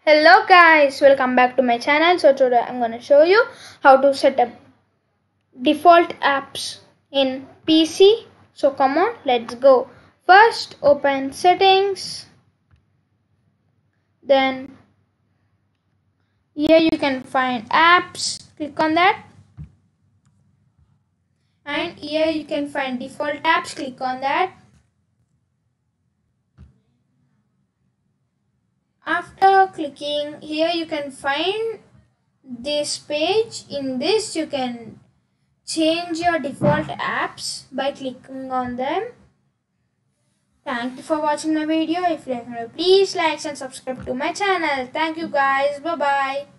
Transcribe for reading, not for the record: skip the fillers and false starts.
Hello guys, welcome back to my channel. So today I'm going to show you how to set up default apps in PC. So come on, let's go. First open settings, then here you can find apps, click on that, and here you can find default apps, click on that. After clicking here you can find this page. In this you can change your default apps by clicking on them. Thank you for watching my video. If you like, please like and subscribe to my channel. Thank you guys. Bye bye.